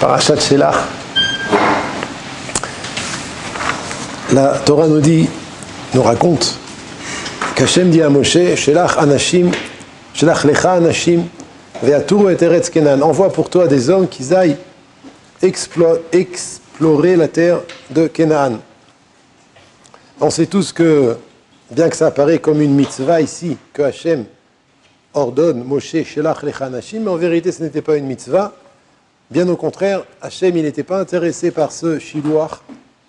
Parashat Shelach. La Torah nous raconte qu'Hachem dit à Moshe, Shelach Anashim, Shelach Lecha Anashim, Ve'aturu et Eretz Kenan. Envoie pour toi des hommes qui aillent explorer la terre de Canaan. On sait tous que, bien que ça apparaît comme une mitzvah ici, que Hachem ordonne Moshe Shelach Lecha Anashim, mais en vérité ce n'était pas une mitzvah. Bien au contraire, Hachem il n'était pas intéressé par ce shiluach.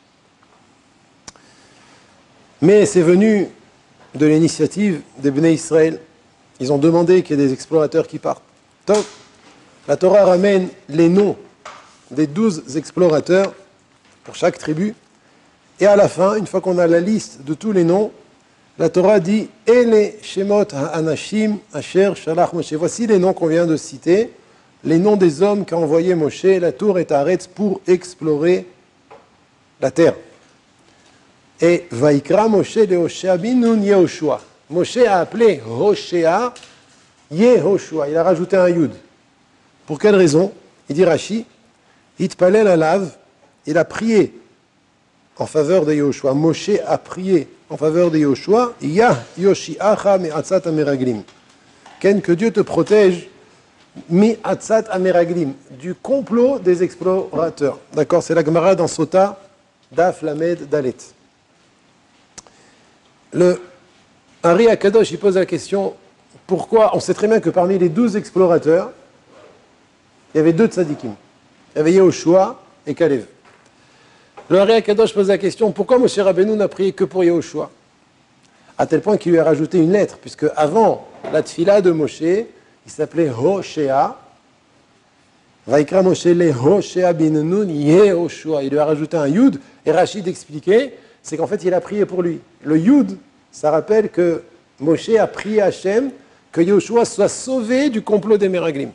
Mais c'est venu de l'initiative des Bnei Israël. Ils ont demandé qu'il y ait des explorateurs qui partent. Donc, la Torah ramène les noms des 12 explorateurs pour chaque tribu. Et à la fin, une fois qu'on a la liste de tous les noms, la Torah dit « Ele Shemot ha'anashim asher shalach Moshe ». Voici les noms qu'on vient de citer, les noms des hommes qu'a envoyé Moshe, la tour et Haaretz, pour explorer la terre. Et Vaikra Moshe de Hoshea bin Nun Yehoshua. Moshe a appelé Hoshea Yehoshua. Il a rajouté un yud. Pour quelle raison? Il dit Rashi, Hitpalel alav, il a prié en faveur de Yehoshua. Moshe a prié en faveur de Yehoshua. Yah Yoshiacha me'atzat ameraglim. Ken, que Dieu te protège mi'atzat ameraglim, du complot des explorateurs. D'accord, c'est la Gemara dans Sota, Daf Lamed Dalet. Le Ari Akadosh, il pose la question, pourquoi, on sait très bien que parmi les 12 explorateurs, il y avait 2 tzadikim. Il y avait Yehoshua et Kalev. Le Ari Akadosh pose la question, pourquoi Moshe Rabbeinu n'a prié que pour Yehoshua? À tel point qu'il lui a rajouté une lettre, puisque avant la tfila de Moshe, il s'appelait Hoshea. Vaikra Moshe le Hoshea bin Nun Yehoshua. Il lui a rajouté un yud, et Rachid expliquait, c'est qu'en fait il a prié pour lui. Le yud, ça rappelle que Moshe a prié à Hachem que Yehoshua soit sauvé du complot des Meraglim.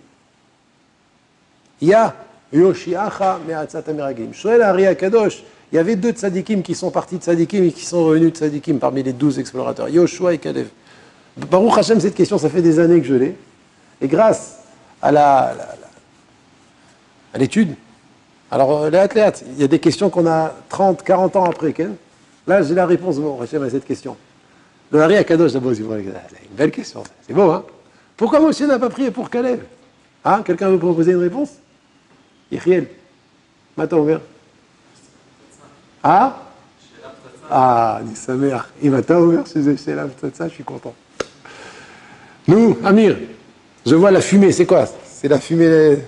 Ya Yoshiacha me'atzat Meraglim. Shoel Ari Akadosh, il y avait 2 tzadikim qui sont partis de tzadikim et qui sont revenus de tzadikim parmi les 12 explorateurs, Yehoshua et Kalev. Baruch Hashem, cette question, ça fait des années que je l'ai. Et grâce à l'étude, alors léat, il y a des questions qu'on a 30, 40 ans après. Là, j'ai la réponse bon, Hashem, à cette question. Le Hari Akadosh, d'abord, c'est une belle question. C'est beau, hein? Pourquoi Moshe n'a pas prié pour Kalev? Hein? Quelqu'un veut proposer une réponse? Yechiel, Mata Omer. Ah? Ah, dit sa mère. Il Mata Omer, c'est là, ça, je suis content. Nous, Amir, je vois la fumée, c'est quoi? C'est la fumée.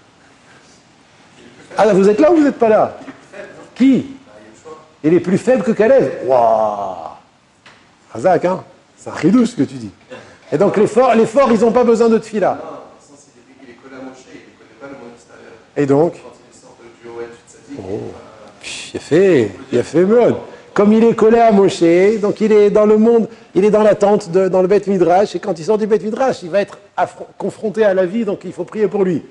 Ah, vous êtes là ou vous n'êtes pas là? Qui? Il est plus faible que Kalev. Waouh! Hazak, hein? C'est un chidouche ce que tu dis. Et donc les forts, ils n'ont pas besoin de tfila. Non, il est collé à Moshe, il ne connaît pas le monde extérieur. Et donc? Quand il sort du Owen, tu te Oh, il a fait mode. Comme il est collé à Moshe, donc il est dans le monde, il est dans la tente, dans le Beth Midrash, et quand il sort du Beth Midrash, il va être confronté à la vie, donc il faut prier pour lui.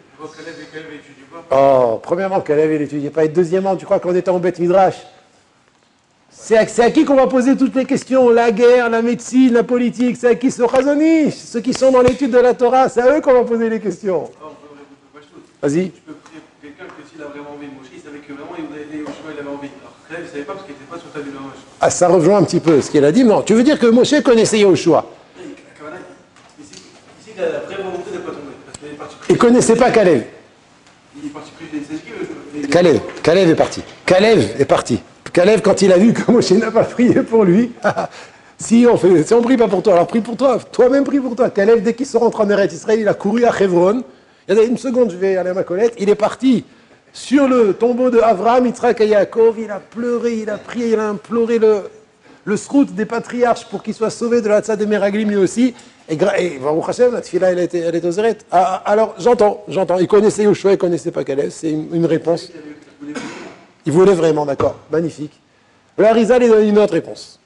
Oh, premièrement, Kalev, il n'étudie pas. Et deuxièmement, tu crois qu'on était en Beth Midrash? C'est à qui qu'on va poser toutes les questions? La guerre, la médecine, la politique, c'est à qui? C'est au Chazonish, ceux qui sont dans l'étude de la Torah, c'est à eux qu'on va poser les questions. Vas-y. Tu peux prier pour quelqu'un que s'il a vraiment envie de Moshe, il savait que vraiment il avait envie. Alors Kalev, il ne savait pas parce qu'il n'était pas sur ta ville de Moshe. Ah, ça rejoint un petit peu ce qu'il a dit. Non, tu veux dire que Moshe connaissait Yehoshua? Ici, il a la vraie volonté de ne pas tomber. Parce qu'il est parti prier. Il ne connaissait pas Kalev. Il est parti prier, c'est ce qu'il Kalev est parti. Kalev est parti. Kalev, quand il a vu que Moshe n'a pas prié pour lui, si on prie pas pour toi, alors prie pour toi, toi-même prie pour toi. Kalev, dès qu'il se rentre en Eretz Israël, il a couru à Hebron. Il y a une seconde, je vais aller à ma collette. Il est parti sur le tombeau de Avraham, Yitzhak et Yaakov. Il a pleuré, il a prié, il a imploré le srout des patriarches pour qu'il soit sauvé de la tzad des Meraglim lui aussi. Et Baruch Hashem, la tfila, elle est aux Zeret. Alors, j'entends. Il connaissait Yehoshua, il ne connaissait pas Kalev. C'est une réponse. Il voulait vraiment, d'accord. Magnifique. Le Harizal, il donne une autre réponse.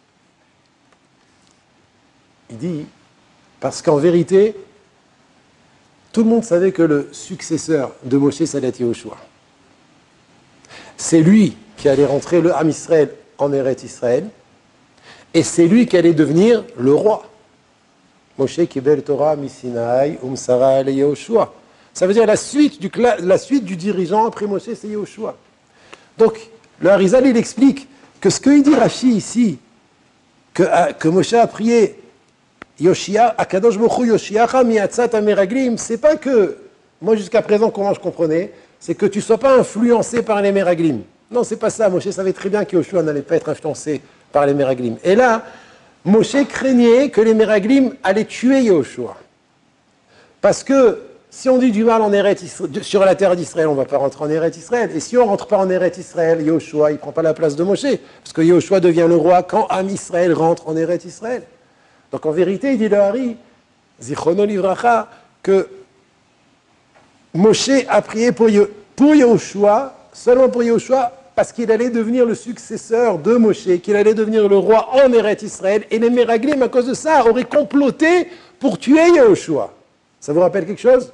Il dit, parce qu'en vérité, tout le monde savait que le successeur de Moshe, ça allait être Yehoshua. C'est lui qui allait rentrer le Ham Israël en Eretz Israël, et c'est lui qui allait devenir le roi. Moshe Kibel Torah Misinaï Umsara le Yehoshua. Ça veut dire la suite du dirigeant après Moshe, c'est Yehoshua. Donc, le Harizal, il explique que ce qu'il dit Rashi ici, que Moshe a prié Yoshia, Akadosh Bokhu Yoshiacha miatzat ameraglim, c'est pas que, moi jusqu'à présent, comment je comprenais, c'est que tu ne sois pas influencé par les meraglim. Non, c'est pas ça. Moshe savait très bien que Yoshua n'allait pas être influencé par les meraglim. Et là, Moshe craignait que les meraglim allaient tuer Yoshua. Parce que si on dit du mal en sur la terre d'Israël, on ne va pas rentrer en Eretz Israël. Et si on ne rentre pas en Eretz Israël, Yoshua, il ne prend pas la place de Moshe. Parce que Yoshua devient le roi quand Am Israël rentre en Eretz Israël. Donc en vérité, il dit le Hari, Zichrono Livracha, que Moshe a prié pour Yoshua, seulement pour Yoshua, parce qu'il allait devenir le successeur de Moshe, qu'il allait devenir le roi en Eretz Israël. Et les Meraglim, à cause de ça, auraient comploté pour tuer Yoshua. Ça vous rappelle quelque chose?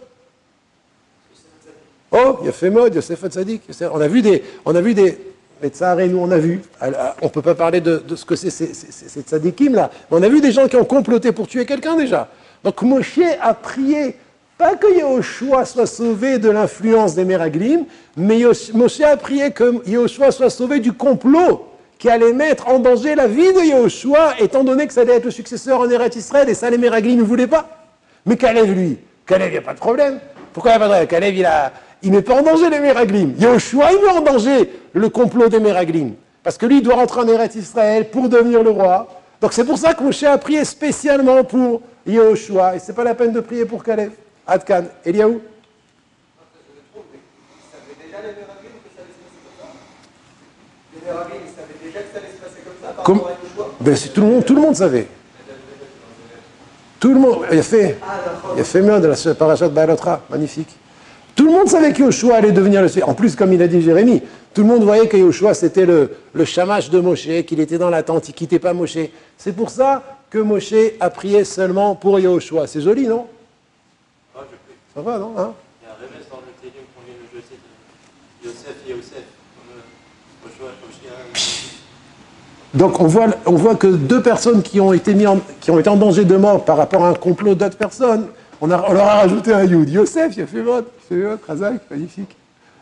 Oh, Yafé Mod, Yosef Hatzadik. On a vu des Metzahar et nous, on a vu. On ne peut pas parler de ce que c'est ces tzadikim là. Mais on a vu des gens qui ont comploté pour tuer quelqu'un déjà. Donc Moshe a prié, pas que Yehoshua soit sauvé de l'influence des Meraglim, mais Moshe a prié que Yehoshua soit sauvé du complot qui allait mettre en danger la vie de Yehoshua, étant donné que ça allait être le successeur en Eretz Israël, et ça les Meraglim ne voulaient pas. Mais Kalev, lui, Kalev, il n'y a pas de problème. Pourquoi il n'y a pas de problème? Kalev, il ne met pas en danger les Meraglim. Yehoshua, il met en danger le complot des Meraglim. Parce que lui, il doit rentrer en Eretz Israël pour devenir le roi. Donc c'est pour ça que Moshe a prié spécialement pour Yehoshua. Et ce n'est pas la peine de prier pour Kalev. Adkan, Eliaou. Ben, tout le monde savait. Tout le monde, il a fait mieux de la parachat Ba'alotra, magnifique. Tout le monde savait que Yoshua allait devenir le... En plus, comme il a dit Jérémie, tout le monde voyait que Yoshua, c'était le shamash de Moshe, qu'il était dans la tente, il ne quittait pas Moshe. C'est pour ça que Moshe a prié seulement pour Yoshua. C'est joli, non? Ah, je prie. Ça va, non hein? Il y a un remède dans le Télim qu'on lit le Joseph. Yosef. Donc on voit que deux personnes qui ont été en danger de mort par rapport à un complot d'autres personnes, on leur a rajouté un Yud. Yosef, il a fait votre, Razak, magnifique.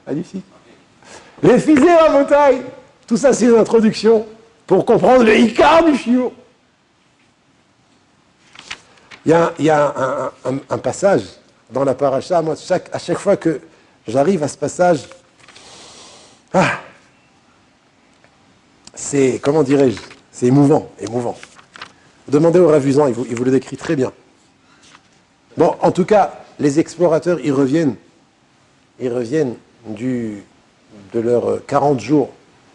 Les fusées à Motaï, tout ça c'est une introduction pour comprendre le Icar du Shiur. Il y a un passage dans la paracha, moi à chaque fois que j'arrive à ce passage, c'est, comment dirais-je, c'est émouvant. Demandez au Ravuzan, il vous le décrit très bien. Bon, en tout cas, les explorateurs, ils reviennent de leurs 40 jours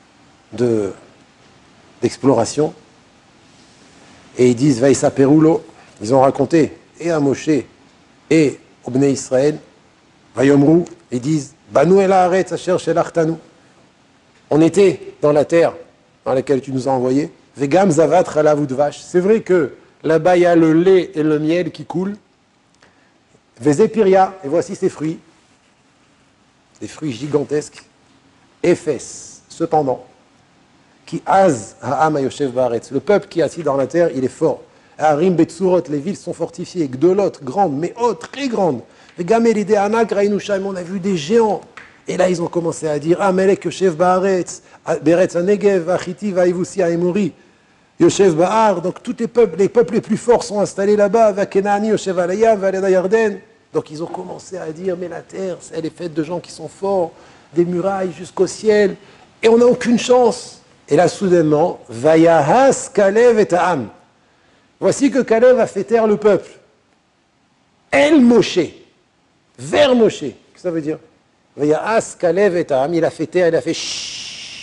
d'exploration, et ils disent, Vaïsa Peroulo, ils ont raconté, et à Moshe, et au Bnei Israël, Vayomrou, ils disent, Banu el haaretz asher shelachtanou. On était dans la terre dans laquelle tu nous as envoyés. Vegam zavat chalav udvash. C'est vrai que là-bas, il y a le lait et le miel qui coulent. Vezepiria, et voici ses fruits. Des fruits gigantesques. Ephes, cependant, qui az ha'am hayoshev ba'aretz. Le peuple qui est assis dans la terre, il est fort. Harim betsurot, les villes sont fortifiées. Gdolot, grandes, mais hautes, très grandes. Vegam elide anak rainu shaim, on a vu des géants. Et là, ils ont commencé à dire, Amelek yoshev ba'aretz. Beretz Negev, Achiti, Vaïvoussi, Aïmouri, Yoshev Ba'ar, donc tous les peuples les plus forts sont installés là-bas, Vakenani, Yoshev Alayam, Valeda Yarden. Donc ils ont commencé à dire, mais la terre, elle est faite de gens qui sont forts, des murailles jusqu'au ciel, et on n'a aucune chance. Et là, soudainement, Vayahas, Kalev et Ta'am. Voici que Kalev a fait taire le peuple. El Moshe, vers Moshe. Qu'est-ce que ça veut dire? Vayahas, Kalev et Ta'am, il a fait taire, il a fait chut.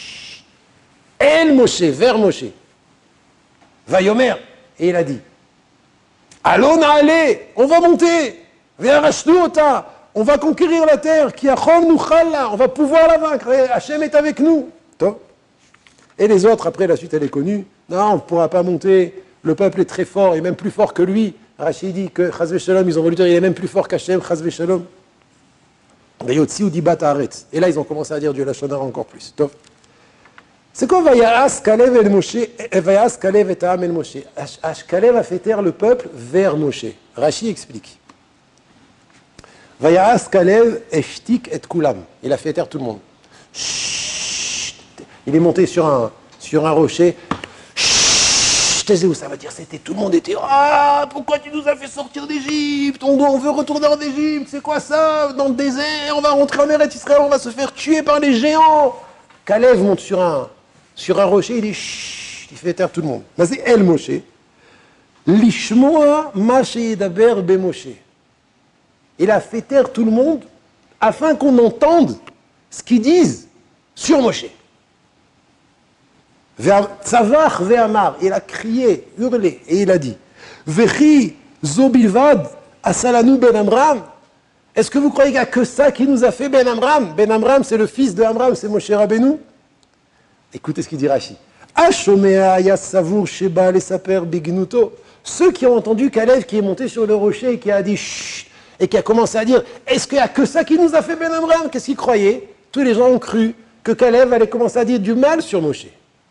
El Moshe, vers Moshe. Vayomer. Et il a dit, allons aller, on va monter. Vers Ashtuota, on va conquérir la terre. Qui achom nuchalla, on va pouvoir la vaincre. Hachem est avec nous. Et les autres, après la suite, elle est connue. Non, on ne pourra pas monter. Le peuple est très fort, et même plus fort que lui. Rachid dit que Chaz v'Shalom, ils ont voulu dire, il est même plus fort qu'Hachem, Chaz v'Shalom. Et là, ils ont commencé à dire du Lachonara encore plus. C'est quoi Vayas Kalev el Moshe, Vayas Kalev et Ta'am el Moshe? Kalev a fait taire le peuple vers Moshe. Rashi explique. Vayas Kalev eshtik et kulam. Il a fait taire tout le monde. Chut. Il est monté sur un rocher. Chut. Taisez-vous, ça veut dire tout le monde était ah, pourquoi tu nous as fait sortir d'Égypte? On veut retourner en Égypte, c'est quoi ça? Dans le désert, on va rentrer en Eretz Israël, on va se faire tuer par les géants. Kalev monte sur un rocher, il dit chut, il fait taire tout le monde. Là, c'est El Moshe. Lishmoa ma sheyedaber be Moshe. Il a fait taire tout le monde afin qu'on entende ce qu'ils disent sur Moshe. Tzavach ve'amar, il a crié, hurlé, et il a dit Vechi zobilvad asalanu ben Amram. Est-ce que vous croyez qu'il n'y a que ça qui nous a fait Ben Amram? Ben Amram, c'est le fils de Amram, c'est Moshe Rabbeinu. Écoutez ce qu'il dit Rashi. Ashomea yasavour sheba lesaper bignuto. Ceux qui ont entendu Kalev qui est monté sur le rocher et qui a dit chut, et qui a commencé à dire est-ce qu'il n'y a que ça qui nous a fait Ben Amram? Qu'est-ce qu'ils croyaient? Tous les gens ont cru que Kalev allait commencer à dire du mal sur Moshe.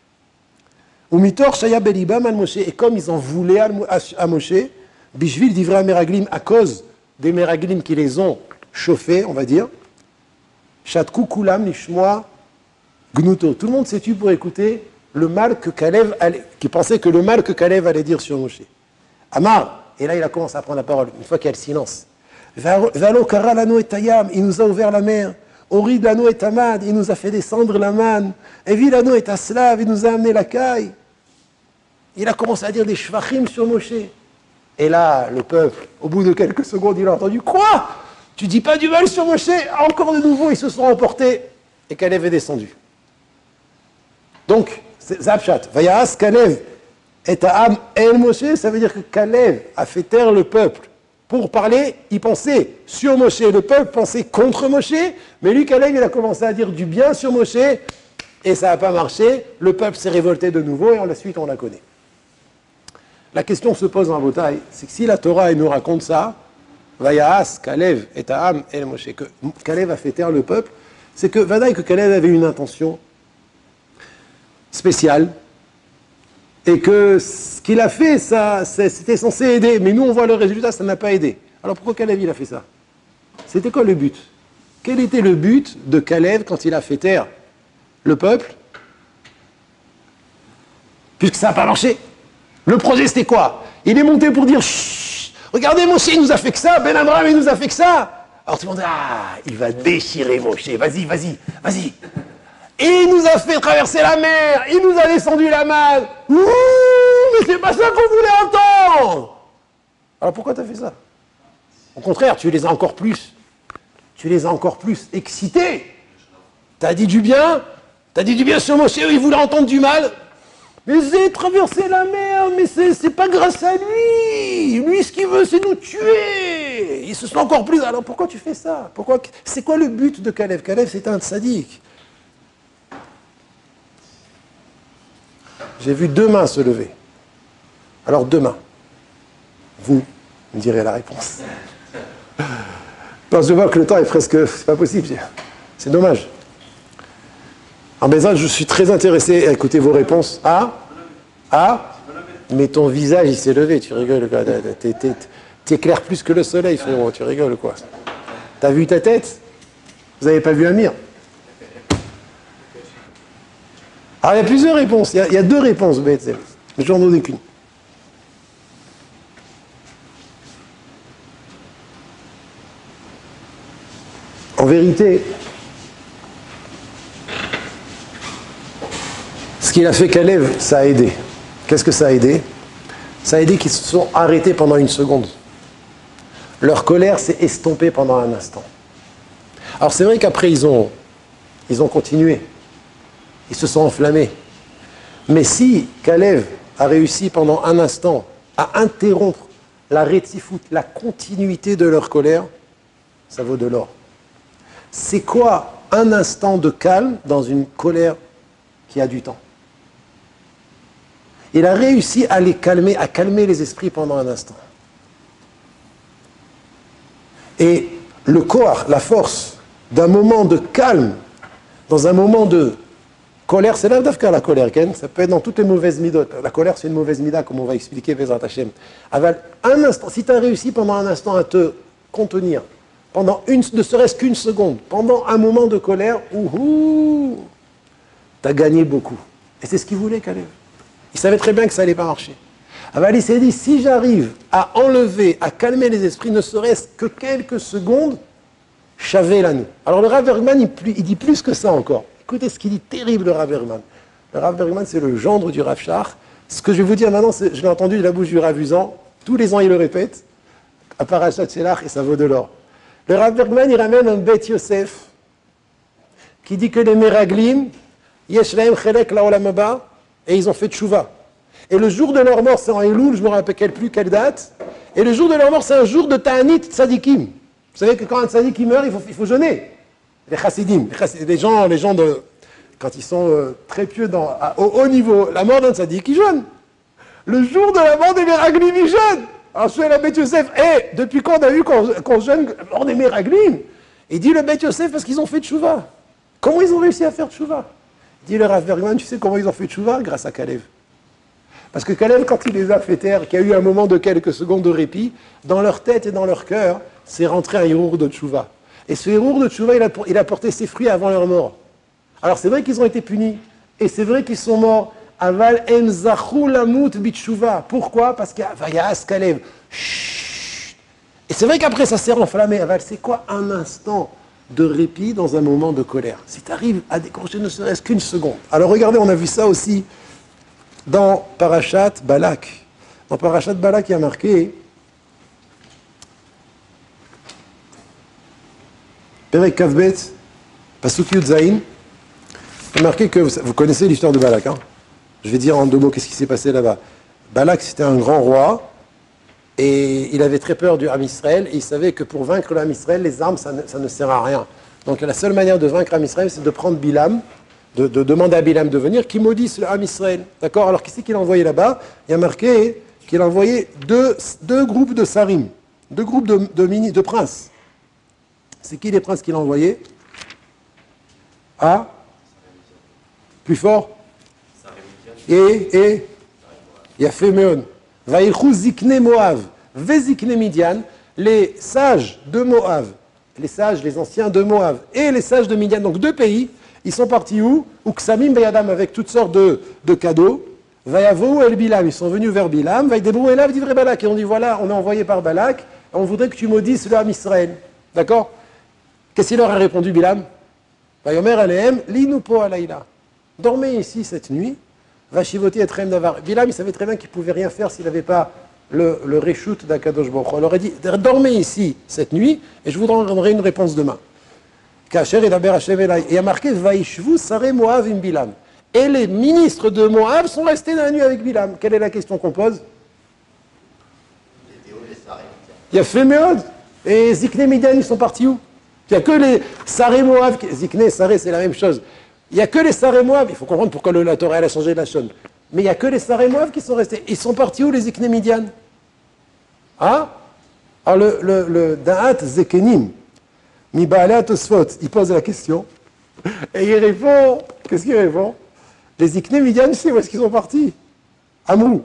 Umitor shaya belibam al Moshe. Et comme ils en voulaient à Moshe, bishvil divrei meraglim, à cause des meraglim qui les ont chauffés, on va dire, shatku kulam nishmoa gnuto. Tout le monde s'est tué pour écouter le mal que Kalev allait, qui pensait que le mal que Kalev allait dire sur Moshe. Amar, et là il a commencé à prendre la parole, une fois qu'il y a le silence. Valo kara lano et tayam, il nous a ouvert la mer. Orid lano et tamad, il nous a fait descendre la manne. Evi lano et aslav, il nous a amené la caille. Il a commencé à dire des shvachim sur Moshe. Et là, le peuple, au bout de quelques secondes, il a entendu quoi? Tu dis pas du mal sur Moshe? Encore de nouveau, ils se sont emportés. Et Kalev est descendu. Donc, Zapchat, Vayas Kalev et Ta'am El Moshe, ça veut dire que Kalev a fait taire le peuple. Pour parler, il pensait sur Moshe, le peuple pensait contre Moshe, mais lui, Kalev, il a commencé à dire du bien sur Moshe, et ça n'a pas marché, le peuple s'est révolté de nouveau, et en la suite, on la connaît. La question se pose en bataille, c'est que si la Torah, elle nous raconte ça, Vayas Kalev et Ta'am El Moshe, que Kalev a fait taire le peuple, c'est que, Vadaï, que Kalev avait une intention spéciale, et que ce qu'il a fait, ça, c'était censé aider, mais nous on voit le résultat, ça n'a pas aidé. Alors pourquoi Kalev il a fait ça? C'était quoi le but? Quel était le but de Kalev quand il a fait taire le peuple? Puisque ça n'a pas marché. Le projet c'était quoi? Il est monté pour dire chut, regardez Moshe il nous a fait que ça, Ben Amram il nous a fait que ça. Alors tout le monde dit ah, il va déchirer Moshe, vas-y. Et il nous a fait traverser la mer, il nous a descendu la manne. Ouh, mais c'est pas ça qu'on voulait entendre. Alors pourquoi tu as fait ça? Au contraire, tu les as encore plus excités. Tu as dit du bien sur Moshe, il voulait entendre du mal. Mais c'est traverser la mer, mais c'est pas grâce à lui. Lui, ce qu'il veut, c'est nous tuer. Ils se sont encore plus... Alors pourquoi tu fais ça? C'est quoi le but de Kalev? Kalev, c'est un sadique. J'ai vu 2 mains se lever. Alors 2 mains. Vous me direz la réponse. Parce que je vois que le temps est presque... C'est pas possible. C'est dommage. En Bézat, je suis très intéressé à écouter vos réponses. Mais ton visage, il s'est levé. Tu rigoles, quoi. T'es clair plus que le soleil, frérot. Tu rigoles, quoi. T'as vu ta tête? Vous n'avez pas vu Amir? Alors, il y a plusieurs réponses. Il y a 2 réponses, mais j'en donne qu'une. En vérité, ce qu'il a fait Kalev, ça a aidé. Qu'est-ce que ça a aidé? Ça a aidé qu'ils se sont arrêtés pendant 1 seconde. Leur colère s'est estompée pendant un instant. Alors c'est vrai qu'après ils ont continué. Ils se sont enflammés. Mais si Kalev a réussi pendant un instant à interrompre la rétifoute, la continuité de leur colère, ça vaut de l'or. C'est quoi un instant de calme dans une colère qui a du temps? Il a réussi à les calmer, à calmer les esprits pendant un instant. Et le corps, la force d'un moment de calme, dans un moment de colère, c'est là d'afka la colère, Ken. Ça peut être dans toutes les mauvaises midotes. La colère, c'est une mauvaise mida, comme on va expliquer, Bezrat Hashem. Un instant, si tu as réussi pendant un instant à te contenir, pendant ne serait-ce qu'une seconde, pendant un moment de colère, t'as gagné beaucoup. Et c'est ce qu'il voulait, Kalev. Il savait très bien que ça n'allait pas marcher. Alors il s'est dit, si j'arrive à enlever, à calmer les esprits, ne serait-ce que quelques secondes, Chavé l'anneau. Alors le Rav Bergman, il dit plus que ça encore. Écoutez ce qu'il dit, terrible le Rav Bergman. Le Rav Bergman, c'est le gendre du Rav Shach. Ce que je vais vous dire maintenant, je l'ai entendu de la bouche du Rav Uzan. Tous les ans, il le répète. À Parashat Shelach, et ça vaut de l'or. Le Rav Bergman, il ramène un Bet Yosef qui dit que les Meraglim, Yesh Lahem Chelek Laolam Haba, et ils ont fait tchouva. Et le jour de leur mort, c'est en Elul, je ne me rappelle plus quelle date. Et le jour de leur mort, c'est un jour de Ta'anit Tzadikim. Vous savez que quand un Tzadik meurt, il faut jeûner. Les Chassidim, les gens quand ils sont très pieux au haut niveau, la mort d'un Tzadik, ils jeûnent. Le jour de la mort des Meraglim, ils jeûnent. Alors je suis à la Beth Yosef, depuis quand on a vu qu'on jeûne lors des Meraglim? Il dit le Beth Yosef parce qu'ils ont fait tchouva. Comment ils ont réussi à faire tchouva? Il dit le Rav Bergman, tu sais comment ils ont fait tchouva? Grâce à Kalev. Parce que Kalev, quand il les a fait taire, qu'il y a eu un moment de quelques secondes de répit, dans leur tête et dans leur cœur, c'est rentré un hirour de tchouva. Et ce hirour de tchouva, il a porté ses fruits avant leur mort. Alors c'est vrai qu'ils ont été punis, et c'est vrai qu'ils sont morts. Aval en zachou lamut bitchouva. Pourquoi? Parce qu'il y a Vayas Kalev. Et c'est vrai qu'après ça s'est renflammé. Aval, c'est quoi un instant de répit dans un moment de colère? Si tu arrives à décrocher ne serait-ce qu'une seconde. Alors regardez, on a vu ça aussi dans Parashat Balak. Dans Parashat Balak, il y a marqué Perek Kavbet, Pasuk Yud Zayin. Il y a marqué que vous connaissez l'histoire de Balak, hein? Je vais dire en 2 mots qu'est-ce qui s'est passé là-bas. Balak, c'était un grand roi, et il avait très peur du Ham Israël, et il savait que pour vaincre le Ham Israël, les armes, ça ne sert à rien. Donc la seule manière de vaincre Ham Israël, c'est de prendre Bilam, de demander à Bilam de venir, qui maudisse le Ham Israël. D'accord? Alors, qui c'est qu'il a envoyé là-bas? Il y a marqué qu'il a envoyé deux groupes de sarim, 2 groupes de princes. C'est qui les princes qu'il a envoyés? Plus fort? Et Yafé Meon. Vaïchou Zikne Moav, Vezikne Midian, les sages de Moav, les anciens de Moav, et les sages de Midian, donc 2 pays, ils sont partis où? Uksamim Bayadam, avec toutes sortes de cadeaux. Vayavo El Bilam, ils sont venus vers Bilam, Vaïdebrou Elav d'Ivre Balak, et on dit voilà, on est envoyé par Balak, on voudrait que tu maudisses le Ham Israël. D'accord? Qu'est-ce qu'il leur a répondu Bilam? Vayomer Alehem, Linupo Alayla. Dormez ici cette nuit. Vashivoti et Trem Davar. Bilam, il savait très bien qu'il ne pouvait rien faire s'il n'avait pas le reshoot d'Akadosh Baruch Hu. Il aurait dit, dormez ici cette nuit, et je vous donnerai une réponse demain. Kacher et Daber Hashem Elai. Et il y a marqué, Vaishvu Sare Moav im Bilam. Et les ministres de Moab sont restés dans la nuit avec Bilam. Quelle est la question qu'on pose? Il y a Féméod. Et Zikne Midian, ils sont partis où? Il n'y a que les Sare Moav. Zikne, Sare, c'est la même chose. Il n'y a que les Saré Moab, il faut comprendre pourquoi la Torah elle a changé de la chaîne. Mais il n'y a que les Saré Moab qui sont restés. Ils sont partis où les Zikne Midian? Alors le Da'at Zekenim, Mi Ba'alei Tosfot, il pose la question, et il répond, qu'est-ce qu'il répond? Les Zikne Midian, tu sais où est-ce qu'ils sont partis? Amrou.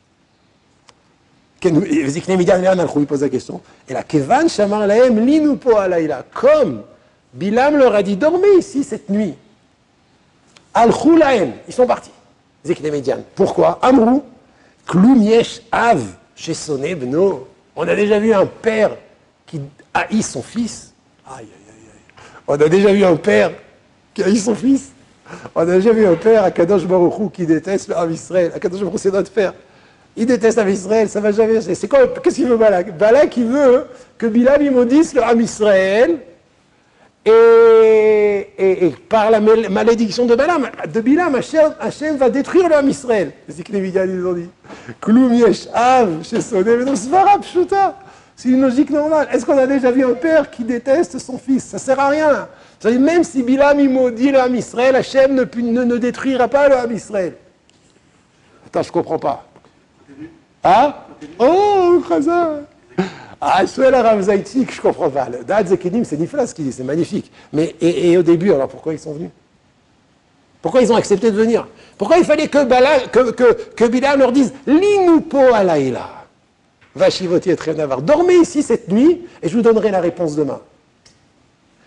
Les Zikne Midian, il pose la question. Et là, Kevan Shamar Lahem Linupo Alayla, comme Bilam leur a dit, dormez ici cette nuit. Al-Khulaim, ils sont partis. Zikne Midian. Pourquoi? Amrou, Kloum Yesh Av, chez Soné Bno. On a déjà vu un père qui haït son fils. Aïe, aïe, aïe, aïe. On a déjà vu un père qui haït son fils. On a déjà vu un père, Akadosh Baruch Hu, qui déteste le Ham Israël. Akadosh Baruch Hu, c'est notre père. Il déteste Ham Israël, ça va jamais. C'est quoi? Qu'est-ce qu'il veut Balak? Balak, il veut que Bilam il maudisse le Ham Israël. Et par la malédiction de Bilam, Hachem va détruire le Ham Israël. C'est ce que les Midian ils ont dit. Kloum yesh av, chez Soné, mais non, c'est pas pshuta. C'est une logique normale. Est-ce qu'on a déjà vu un père qui déteste son fils? Ça sert à rien. C'est-à-dire, même si Bilam il maudit le Ham Israël, Hachem ne détruira pas le Ham Israël. Attends, je comprends pas. Oh, Khazar. Souel Arav Zaïtik, je comprends pas. Le Da'at Zekenim, c'est Nifla ce qu'il dit, c'est magnifique. Mais et au début, alors pourquoi ils sont venus? Pourquoi ils ont accepté de venir? Pourquoi il fallait que Bilam leur dise Linupo Alayla, Vashivoti et Trem Davar. Dormez ici cette nuit et je vous donnerai la réponse demain.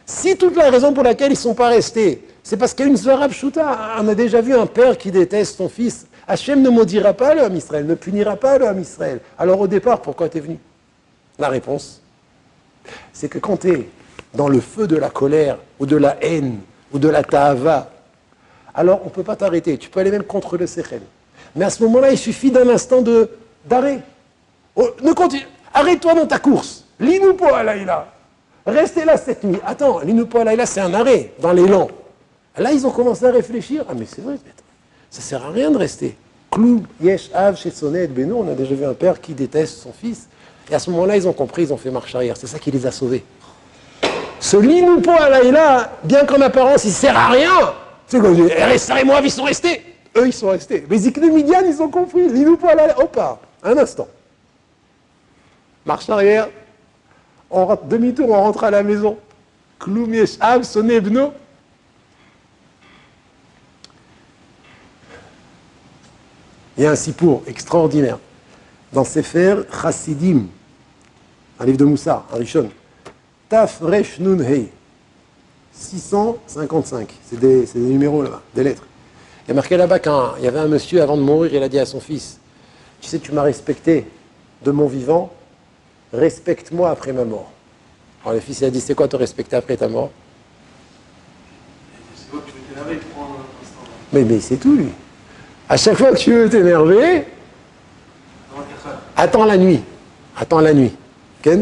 Si toute la raison pour laquelle ils ne sont pas restés, c'est parce qu'il y a une Zvara Pshuta. On a déjà vu un père qui déteste son fils. Hachem ne maudira pas le Ham Israël, ne punira pas le Ham Israël. Alors au départ, pourquoi tu es venu? La réponse, c'est que quand tu es dans le feu de la colère, ou de la haine, ou de la ta'ava, alors on ne peut pas t'arrêter. Tu peux aller même contre le Sechel. Mais à ce moment-là, il suffit d'un instant d'arrêt. Oh, ne continue. Arrête-toi dans ta course. L'inupo alayla. Restez là cette nuit. Attends, l'inupo alayla, c'est un arrêt dans l'élan. Là, ils ont commencé à réfléchir. Ah, mais c'est vrai, ça ne sert à rien de rester. Kloum, yesh, av, shetsoneh, et beno. On a déjà vu un père qui déteste son fils. Et à ce moment-là, ils ont compris, ils ont fait marche arrière. C'est ça qui les a sauvés. Ce l'inupo alayla, bien qu'en apparence, il ne sert à rien. C'est comme je dis, Sarah et Moab, ils sont restés. Eux, ils sont restés. Mais Zikne Midian, ils ont compris. L'inupo alayla, hop, un instant. Marche arrière. On rentre demi-tour, on rentre à la maison. Kloum, yesh, av, sonné, beno. Il y a un sipour extraordinaire. Dans Sefer Chassidim, un livre de Moussa, un Rishon. Taf Resh Nun Hei. 655. C'est des numéros là-bas, des lettres. Il y a marqué là-bas qu'il y avait un monsieur, avant de mourir, il a dit à son fils, tu sais, tu m'as respecté de mon vivant, respecte-moi après ma mort. Alors le fils il a dit, c'est quoi te respecter après ta mort? C'est quoi que tu veux t'énerver, prends un instant. Mais c'est tout, lui. À chaque fois que tu veux t'énerver, attends la nuit. Attends la nuit. Ken?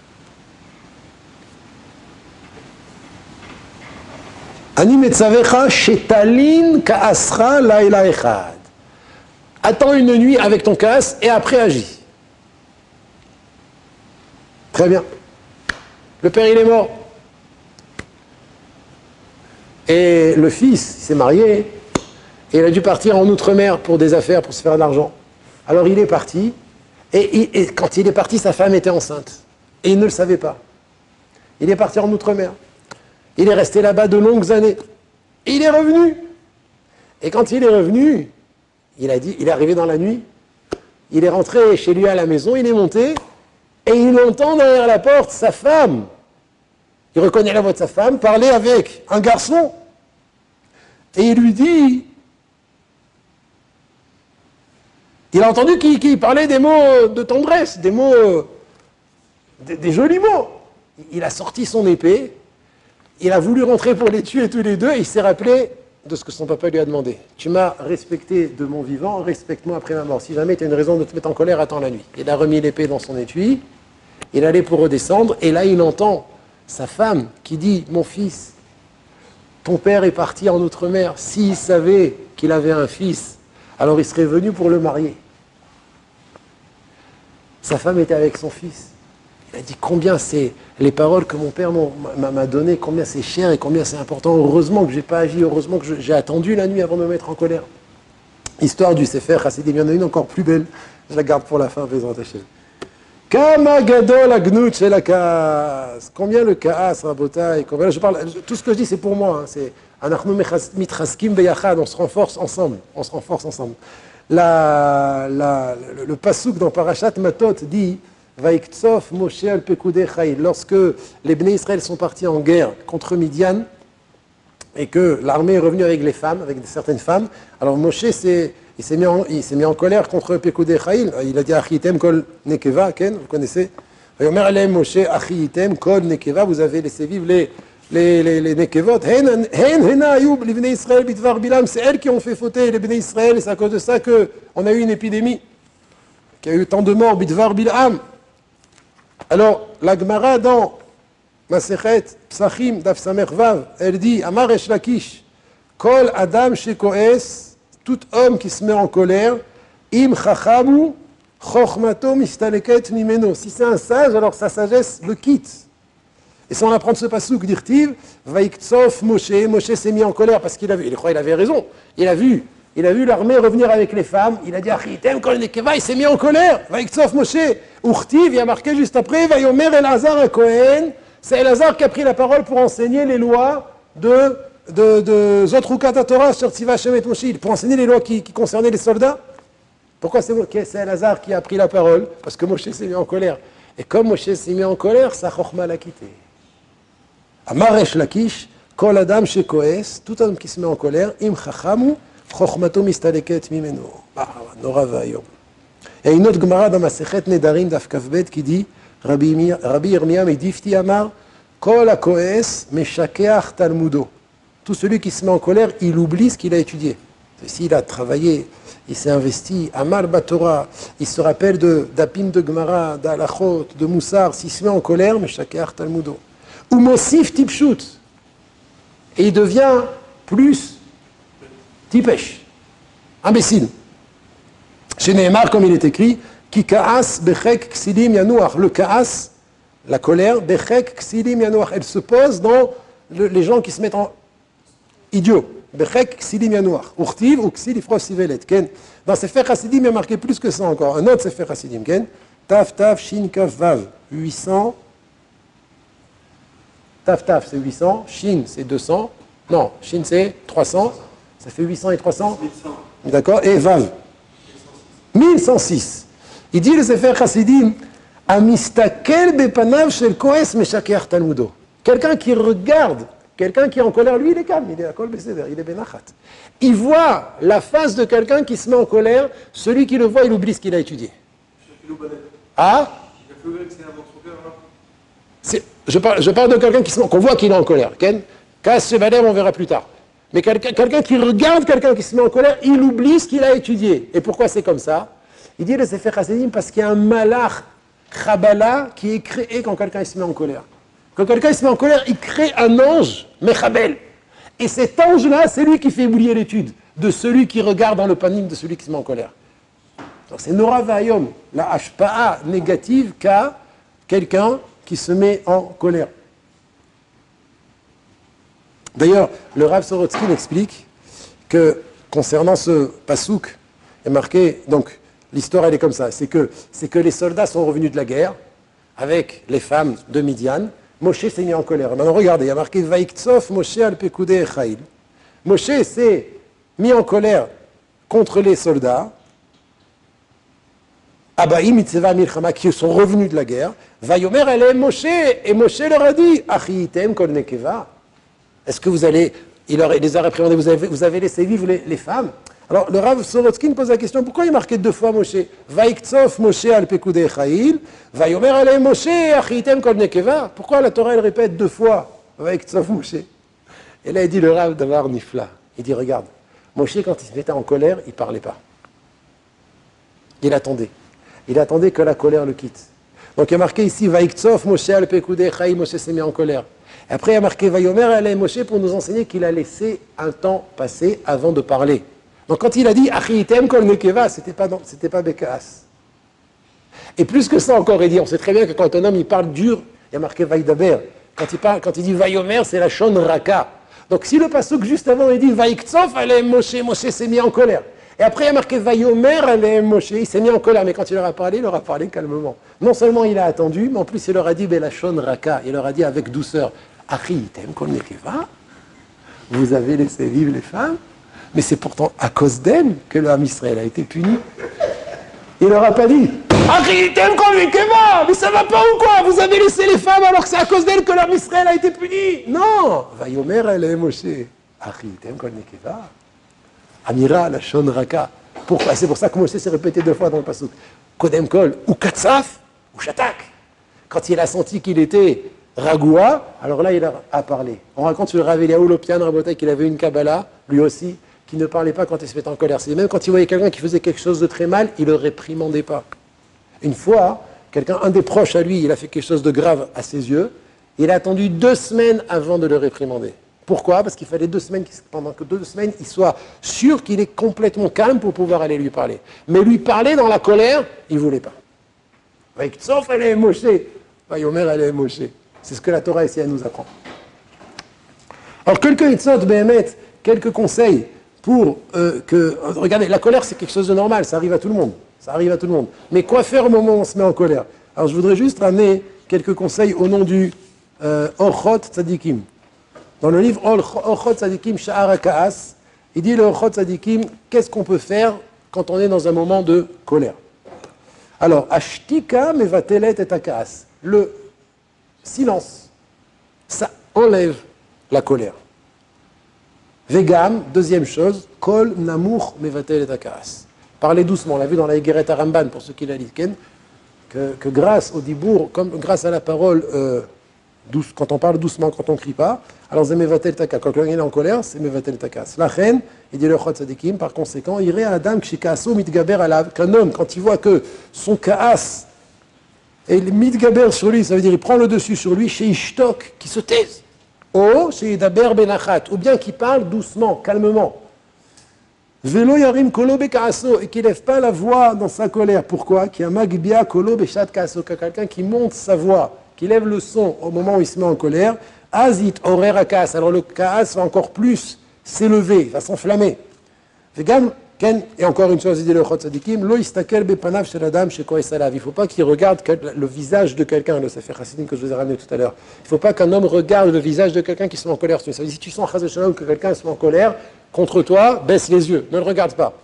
Ani metzavecha shetalin ka'asra laila echad. Attends une nuit avec ton kaas et après agis. Très bien. Le père, il est mort. Et le fils, il s'est marié. Et il a dû partir en outre-mer pour des affaires, pour se faire de l'argent. Alors il est parti. Et quand il est parti, sa femme était enceinte. Et il ne le savait pas. Il est parti en outre-mer. Il est resté là-bas de longues années. Et il est revenu. Et quand il est revenu, il est arrivé dans la nuit. Il est rentré chez lui à la maison, il est monté. Et il entend derrière la porte sa femme. Il reconnaît la voix de sa femme, parler avec un garçon. Et il lui dit... Il a entendu qu'il parlait des mots de tendresse, des mots, des jolis mots. Il a sorti son épée, il a voulu rentrer pour les tuer tous les deux, et il s'est rappelé de ce que son papa lui a demandé. Tu m'as respecté de mon vivant, respecte-moi après ma mort. Si jamais tu as une raison de te mettre en colère, attends la nuit. Il a remis l'épée dans son étui, il allait pour redescendre, et là il entend sa femme qui dit, mon fils, ton père est parti en outre-mer, s'il savait qu'il avait un fils, alors il serait venu pour le marier. Sa femme était avec son fils. Il a dit combien c'est les paroles que mon père m'a données, combien c'est cher et combien c'est important. Heureusement que je n'ai pas agi, heureusement que j'ai attendu la nuit avant de me mettre en colère. Histoire du Sefer Chassidim, il y en a une encore plus belle. Je la garde pour la fin, Bezrat Hashem. Kama gadol agnut shel hakaas. Combien le kaas, rabotai. Je parle, tout ce que je dis, c'est pour moi. C'est anachnu mitraskim beyachad. On se renforce ensemble. On se renforce ensemble. Le pasuk dans Parashat Matot dit Vaiktsof Moshe al Pekudei Chayil. Lorsque les Bnei Israël sont partis en guerre contre Midian et que l'armée est revenue avec les femmes, avec certaines femmes, alors Moshe il s'est mis en colère contre Pekudei Chayil. Il a dit Achiitem kol nekeva, Ken, vous connaissez. Vayomer alem Moshe Achiitem kol nekeva. Vous avez laissé vivre les nekevot. Les Bnei Israël bitvar bilam, c'est elles qui ont fait fauter les Bnei Israël, et c'est à cause de ça qu'on a eu une épidémie, qu'il y a eu tant de morts bitvar bilam. Alors, la Gemara dans Masechet Psachim daf Samer Vav, elle dit Amar Resh Lakish, Kol Adam shekoes, tout homme qui se met en colère, Im chachamu chochmato mistaleket mimeno. Si c'est un sage, alors sa sagesse le quitte. Et si on apprend de ce passouk d'Irtiv, Vaiktsof Moshe, Moshe s'est mis en colère parce qu'il avait, il avait raison. Il a vu l'armée revenir avec les femmes. Il a dit Achitem kol nekeva, il s'est mis en colère. Vaiktsof Moshe, Urtiv, il y a marqué juste après, Vayomer Elazar à Kohen. C'est Elazar qui a pris la parole pour enseigner les lois de Zotrukat Torah sur Tziva Hashem et Moshe, pour enseigner les lois qui concernaient les soldats. Pourquoi c'est Elazar qui a pris la parole? Parce que Moshe s'est mis en colère. Et comme Moshe s'est mis en colère, sa chorma l'a quitté. Amar Resh Lakish, Kol Adam shekoes, tout homme qui se met en colère, Im chachamu, chochmato mistaleket mimeno. Nora vayom. Il y a une autre Gemara dans Masechet Nedarim d'Af Kavbet qui dit, Rabbi Yirmiyah Medifti Amar, Kol hakoes meshakeach talmudo. Tout celui qui se met en colère, il oublie ce qu'il a étudié. S'il a travaillé, il s'est investi, Amal Batora, il se rappelle d'Apim de Gemara, d'Alachot, de Moussar, s'il se met en colère, meshakeach talmudo. Ou Mosif Tipshut. Et il devient plus tipesh, imbécile. Chez Nehemar, comme il est écrit, Ki kaas bechek ksilim yanouach. Le kaas, la colère, bechek ksilim yanouach. Elle se pose dans les gens qui se mettent en idiots. Bechek ksilim yanouach. Urtiv ou ksil ifros sivelet. Dans Sefer Hasidim, il y a marqué plus que ça encore. Un autre Sefer Hasidim. Taf, taf, shin, kaf, vav. 800. Taf, taf, c'est 800. Shin, c'est 200. Non, shin, c'est 300. Ça fait 800 et 300. D'accord. Et vav. 1106. Il dit le Sefer Hasidim, Amistakel bepanav shel koes meshakeach talmudo. Quelqu'un qui regarde, quelqu'un qui est en colère, lui il est calme, il est à kol beseder, il est benachat. Il voit la face de quelqu'un qui se met en colère, celui qui le voit, il oublie ce qu'il a étudié. Ah? Je parle de quelqu'un qu'on voit qu'il est en colère. Kass Shevalem, on verra plus tard. Mais quelqu'un qui regarde quelqu'un qui se met en colère, il oublie ce qu'il a étudié. Et pourquoi c'est comme ça? Il dit le Sefer Hasidim parce qu'il y a un malach Chabala qui est créé quand quelqu'un se met en colère. Quand quelqu'un se met en colère, il crée un ange, Mechabel. Et cet ange-là, c'est lui qui fait oublier l'étude de celui qui regarde dans le panim de celui qui se met en colère. Donc c'est Nora Vayom, la hashpa'a négative qu'a quelqu'un qui se met en colère. D'ailleurs, le Rav Sorotskin explique que concernant ce pasouk, il est marqué, donc l'histoire elle est comme ça, c'est que les soldats sont revenus de la guerre avec les femmes de Midian. Moshe s'est mis en colère. Maintenant regardez, il y a marqué Vaiktsof Moshe al Pekudei Echaïl. Moshe s'est mis en colère contre les soldats. Abaïm Itzeva Milchama qui sont revenus de la guerre. Vayomer Elem Moshe, et Moshe leur a dit Achiitem Kol Nekeva. Est-ce que vous allez, il les a réprimandés, vous avez laissé vivre les femmes? Alors le Rav Sorotskin pose la question, pourquoi il est marqué deux fois Moshe? Vaiktsof Moshe al Pekudei Echaïl, Vayomer Elem Moshe, Achiitem Kol Nekeva. Pourquoi la Torah elle répète deux fois Vaiktsof Moshe? Et là il dit le Rav Davar Nifla. Il dit regarde, Moshe quand il se mettait en colère, il ne parlait pas. Il attendait. Il attendait que la colère le quitte. Donc il y a marqué ici Vaiktsof Moshe al Pekudei Echaïl, Moshe s'est mis en colère. Et après il y a marqué Vayomer Elem Moshe pour nous enseigner qu'il a laissé un temps passer avant de parler. Donc quand il a dit Achiitem Kol Nekeva, c'était pas Bekaas. Et plus que ça encore, il dit, on sait très bien que quand un homme il parle dur, il y a marqué Vaïdaber. Quand il dit Vayomer, c'est la Shon Raka. Donc si le pasuk juste avant il dit Vaiktsof Elem Moshe, Moshe s'est mis en colère. Et après il y a marqué Vayomer Elem Moshe, il s'est mis en colère, mais quand il leur a parlé calmement. Non seulement il a attendu, mais en plus il leur a dit la Shon Raka, il leur a dit avec douceur Achiitem Kol Nekeva, vous avez laissé vivre les femmes? Mais c'est pourtant à cause d'elle que le Ham Israël a été puni. Il leur a pas dit Achiitem Kol Nekeva, mais ça va pas ou quoi? Vous avez laissé les femmes alors que c'est à cause d'elle que le Ham Israël a été puni. Non, Vayomer Elem Moshe, Achiitem Kol Nekeva, Amira la Shon Raka. Pourquoi? C'est pour ça que Moshe s'est répété deux fois dans le pasuk. Kodem Kol, ou Katsaf, ou Shatak. Quand il a senti qu'il était Ragoua, alors là il a parlé. On raconte sur le Rav Eliaou Lopian Rabotai qu'il avait une Kabbalah, lui aussi, qui ne parlait pas quand il se mettait en colère. C'est même quand il voyait quelqu'un qui faisait quelque chose de très mal, il ne le réprimandait pas. Une fois, un des proches à lui, il a fait quelque chose de grave à ses yeux, il a attendu 2 semaines avant de le réprimander. Pourquoi? Parce qu'il fallait 2 semaines, pendant que 2 semaines, il soit sûr qu'il est complètement calme pour pouvoir aller lui parler. Mais lui parler dans la colère, il ne voulait pas. Vaiktsof Elem Moshe, Vayomer Elem Moshe. C'est ce que la Torah essaie à nous apprendre. Alors, quelques conseils pour que... Regardez, la colère, c'est quelque chose de normal, ça arrive à tout le monde. Ça arrive à tout le monde. Mais quoi faire au moment où on se met en colère? Alors, je voudrais juste ramener quelques conseils au nom du Orchot Tzadikim. Dans le livre Orchot Tzadikim Sha'ar HaKa'as, il dit le Orchot Tzadikim, qu'est-ce qu'on peut faire quand on est dans un moment de colère? Alors, Ashtika Mevatelet et HaKa'as. Le silence, ça enlève la colère. Vegam, deuxième chose, kol namour mevatel et akaas. Parlez doucement, on l'a vu dans la Higueret Aramban, pour ceux qui la lisent, que grâce au dibour, comme grâce à la parole douce, quand on parle doucement, quand on ne crie pas, alors c'est mevatel taka. Quand quelqu'un est en colère, c'est mevatel takas. La reine, il dit le chod sadikim, par conséquent, irait à Adam kshikaso mitgaber alav, qu'un homme, quand il voit que son kaas et le mitgaber sur lui, ça veut dire il prend le dessus sur lui, chez ishtok, qui se taise. Ou chez daber benachat, ou bien qui parle doucement, calmement. Velo yarim kolo bekaaso, et qui ne lève pas la voix dans sa colère. Pourquoi? Qui a magbia kolo beshat kaaso, quelqu'un qui monte sa voix, qui lève le son au moment où il se met en colère. Azit horer akaas, alors le kaas va encore plus s'élever, va s'enflammer. Vegam, et encore une chose, il dit le Chod Sadikim, lo istakel bepanav shel adam shekoes alav. Il ne faut pas qu'il regarde le visage de quelqu'un, le Sefer Chassidim que je vous ai ramené tout à l'heure. Il ne faut pas qu'un homme regarde le visage de quelqu'un qui se met en colère. Ça veut dire, si tu sens Chaz Shalom que quelqu'un se met en colère contre toi, baisse les yeux, ne le regarde pas.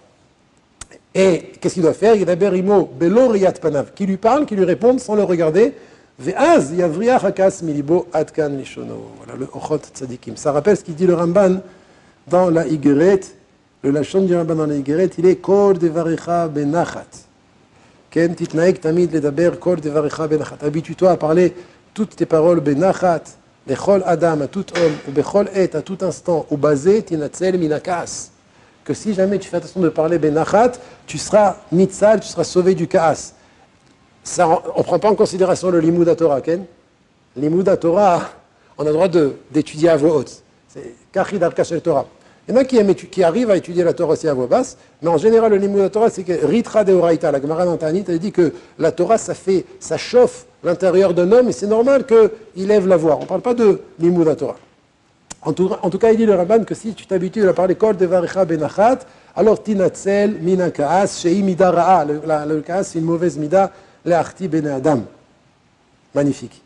Et qu'est-ce qu'il doit faire? Il y a berimo belo riyat panav, qui lui parle, qui lui répond sans le regarder. Ve'az yavriach hakas milibo adkan lishono. Voilà le Chod Sadikim. Ça rappelle ce qu'il dit le Ramban dans la Higueret. Le lachon du Ramban dans la Higueret, il est kol devarecha benachat. Ken titnaek tamid ledaber kol devarecha benachat. Habitue-toi à parler toutes tes paroles benachat, lechol adam, à tout homme, ou bechol et, à tout instant, ou basé tinatzel minakas. Que si jamais tu fais attention de parler benachat, tu seras mitzal, tu seras sauvé du kaas. Ça, on ne prend pas en considération le limud Torah, Ken. Limud Torah, on a le droit d'étudier à voix haute. C'est kachi darka shel Torah. Il y en a qui arrivent à étudier la Torah aussi à voix basse, mais en général, le limud de la Torah, c'est que Ritra de Oraita, la Gemara dans Ta'anit, elle dit que la Torah, ça chauffe l'intérieur d'un homme, et c'est normal qu'il lève la voix. On ne parle pas de limud de la Torah. En tout cas, il dit le Rabban que si tu t'habitues à parler kol devarecha benachat, alors tinatzel mina kaas, shei mida ra'a. Le kaas, c'est une mauvaise mida, le'achti bene adam. Magnifique.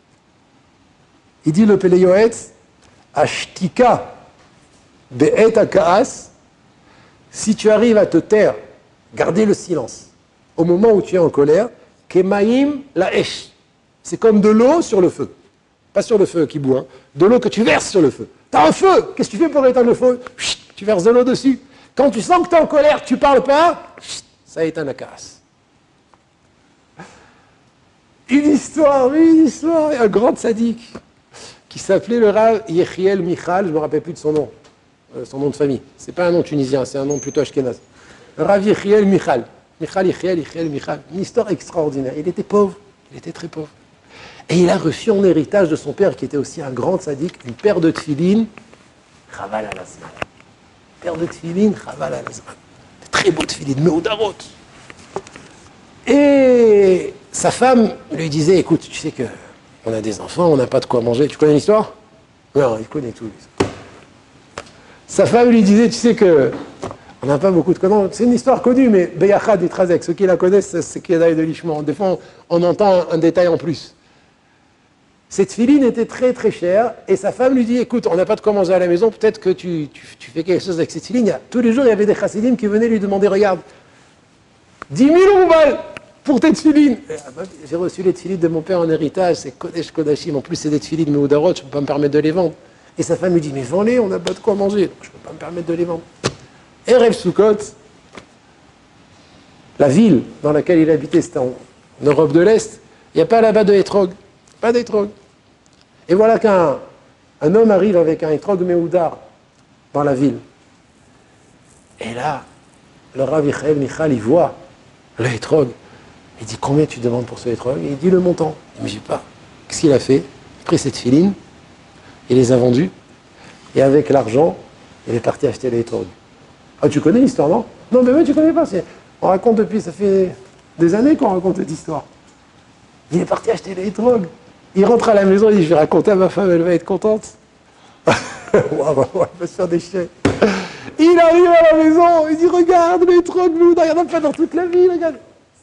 Il dit le Pele Yoetz, ashtika. Be'et akaas, si tu arrives à te taire, garder le silence, au moment où tu es en colère, kemaim la esh. C'est comme de l'eau sur le feu. Pas sur le feu qui bout, hein. De l'eau que tu verses sur le feu. Tu as un feu, qu'est-ce que tu fais pour éteindre le feu? Chut, tu verses de l'eau dessus. Quand tu sens que tu es en colère, tu ne parles pas, chut, ça éteint la casse. Une histoire, un grand sadique qui s'appelait le Rav Yechiel Michal, je ne me rappelle plus de son nom de famille. Ce n'est pas un nom tunisien, c'est un nom plutôt ashkénaze. Rav Yechiel Michal. Yechiel Michal. Une histoire extraordinaire. Il était pauvre, il était très pauvre. Et il a reçu en héritage de son père, qui était aussi un grand sadique, une paire de tefilines, Chaval al-Azman. Paire de tefilines, Chaval al-Azman. Très beau tefilines, Meudarot. Et sa femme lui disait, écoute, tu sais que on a des enfants, on n'a pas de quoi manger. Tu connais l'histoire? Non, il connaît tout. Sa femme lui disait, tu sais que on n'a pas beaucoup de connaissances. C'est une histoire connue, mais Beyachad et Trazek, ceux qui la connaissent, c'est Kedaï de Lichement. Des fois, on entend un détail en plus. Cette filine était très très chère, et sa femme lui dit, écoute, on n'a pas de quoi manger à la maison, peut-être que tu fais quelque chose avec cette filine. Tous les jours, il y avait des chassidim qui venaient lui demander, regarde, 10 000 roubles pour tes tefilines. J'ai reçu les tefilines de mon père en héritage, c'est Kodesh Kodashim, en plus c'est des tefilines Meudarot, je ne peux pas me permettre de les vendre. Et sa femme lui dit, mais vends-les, on n'a pas de quoi manger. Je ne peux pas me permettre de les vendre. Erev Sukkot, la ville dans laquelle il habitait, c'était en Europe de l'Est, il n'y a pas là-bas de hétrog. Pas d'étrog. Et voilà qu'un homme arrive avec un hétrog Meoudar dans la ville. Et là, le Rav Yechiel Michal, il voit le hétrog. Il dit, combien tu demandes pour ce hétrog? Et il dit le montant. Il ne me dit pas. Qu'est-ce qu'il a fait? Il a pris cette filine, il les a vendus, et avec l'argent, il est parti acheter les hétrogs. Ah, tu connais l'histoire, non? Non, mais oui, tu connais pas. On raconte depuis, ça fait des années qu'on raconte cette histoire. Il est parti acheter les hétrogs. Il rentre à la maison, il dit, je vais raconter à ma femme, elle va être contente. Waouh, on va se faire des chiens. Il arrive à la maison, il dit, regarde les hétrogs, il n'y en a pas dans toute la ville, regarde.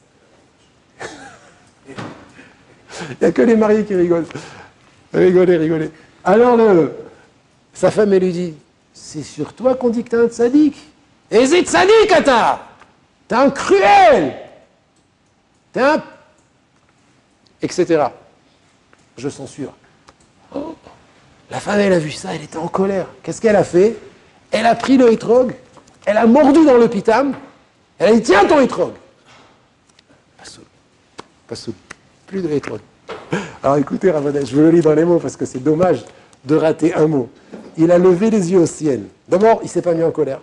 Il n'y a que les mariés qui rigolent. Rigolez. Alors, sa femme, elle lui dit, c'est sur toi qu'on dit que t'es un tzaddik. Et c'est tzaddik, Ata. T'es un cruel. T'es un... etc. Je censure. Oh. La femme, elle a vu ça, elle était en colère. Qu'est-ce qu'elle a fait? Elle a pris le hétrog, elle a mordu dans le pitam, elle a dit, tiens ton hétrog. Pas soul, plus de hétrog. Alors écoutez, Ravadan, je vous le lis dans les mots parce que c'est dommage de rater un mot. Il a levé les yeux au ciel. D'abord, il ne s'est pas mis en colère.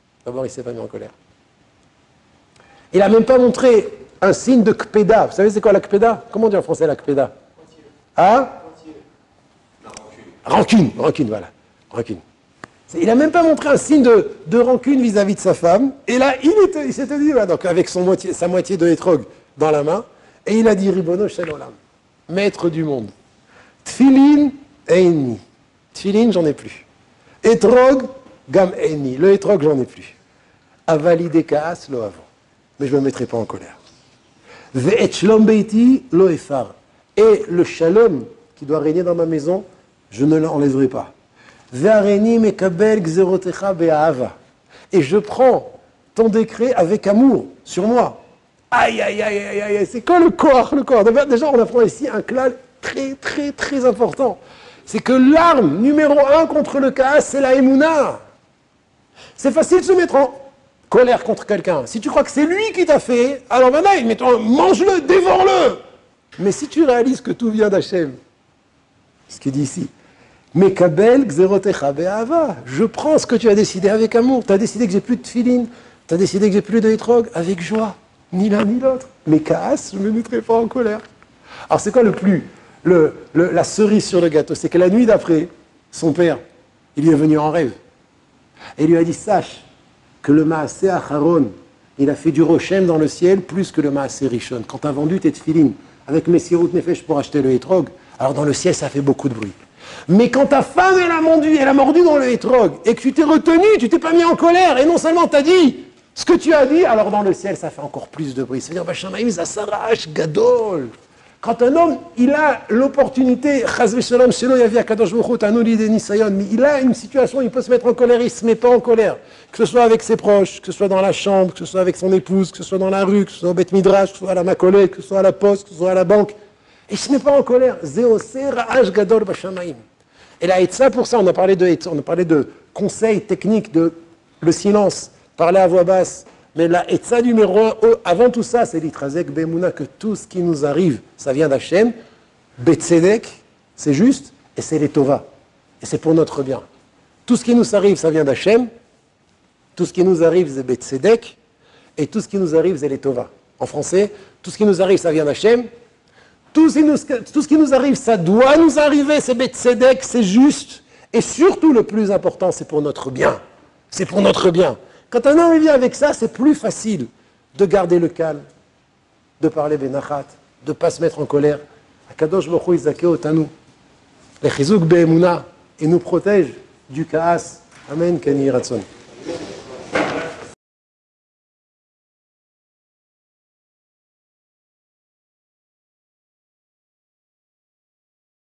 Il n'a même pas montré un signe de kpeda. Vous savez c'est quoi la kpeda? Comment on dit en français la kpeda? Hein? Rancune, voilà. Rancune. Il n'a même pas montré un signe de rancune vis-à-vis de sa femme. Et là, il s'était dit, voilà, donc avec sa moitié de hétrog dans la main, et il a dit, Ribono shel olam, maître du monde, tfilin eini. Tfilin, j'en ai plus. Hétrog, gam eini. Le hétrog, j'en ai plus. Avalide kaas lo avant. Mais je ne me mettrai pas en colère. Ve'et shlom beiti lo efar. Et le shalom qui doit régner dans ma maison, je ne l'enlèverai pas. Ve'areni mekabel gzerotecha be'ahava. Et je prends ton décret avec amour sur moi. Aïe, aïe, aïe, aïe, aïe, c'est quoi le corps? Déjà, on apprend ici un clal très, très, très important. C'est que l'arme numéro 1 contre le kaas, c'est la émouna. C'est facile de se mettre en colère contre quelqu'un. Si tu crois que c'est lui qui t'a fait, alors maintenant, mange-le, dévore-le. Mais si tu réalises que tout vient d'Hachem, ce qu'il dit ici, Mekabel gzerotecha be'ahava, je prends ce que tu as décidé avec amour. Tu as décidé que j'ai plus de tefilin, tu as décidé que j'ai plus de hétrog, avec joie. Ni l'un ni l'autre. Mais kaas, je ne me mettrai pas en colère. Alors c'est quoi la cerise sur le gâteau? C'est que la nuit d'après, son père, il lui est venu en rêve. Et il lui a dit, sache que le Maaseh Acharon, il a fait du Roshem dans le ciel plus que le Maaseh Rishon. Quand tu as vendu tes tefilin avec Messirut Nefesh pour acheter le hétrog, alors dans le ciel, ça fait beaucoup de bruit. Mais quand ta femme, elle a mordu dans le hétrog, et que tu t'es retenu, tu t'es pas mis en colère, et non seulement tu as dit ce que tu as dit, alors dans le ciel, ça fait encore plus de bruit. C'est-à-dire, Bashamaim Zasarash Gadol. Quand un homme, il a l'opportunité, mais il a une situation, il peut se mettre en colère, il ne se met pas en colère. Que ce soit avec ses proches, que ce soit dans la chambre, que ce soit avec son épouse, que ce soit dans la rue, que ce soit au Beth Midrash, que ce soit à la Makolet, que ce soit à la poste, que ce soit à la banque. Et il ne se met pas en colère. Et la Etza, pour ça, on a parlé de conseils techniques, de le silence, parler à voix basse. Mais la Etza numéro 1, avant tout ça, c'est l'Itrazek Bemouna, que tout ce qui nous arrive, ça vient d'Hachem. Betzedek, c'est juste, et c'est les Tova. Et c'est pour notre bien. Tout ce qui nous arrive, ça vient d'Hachem. Tout ce qui nous arrive, c'est Betzedek. Et tout ce qui nous arrive, c'est les Tova. En français, tout ce qui nous arrive, ça vient d'Hachem. Tout ce qui nous arrive, ça doit nous arriver, c'est Betzedek, c'est juste. Et surtout, le plus important, c'est pour notre bien. C'est pour notre bien. Quand un homme vient avec ça, c'est plus facile de garder le calme, de parler benachat, de ne pas se mettre en colère. Akadosh Baruch Hu Yizakeh otanu, le chizuk be'emuna, et nous protège du kaas. Amen, Keni Ratzon.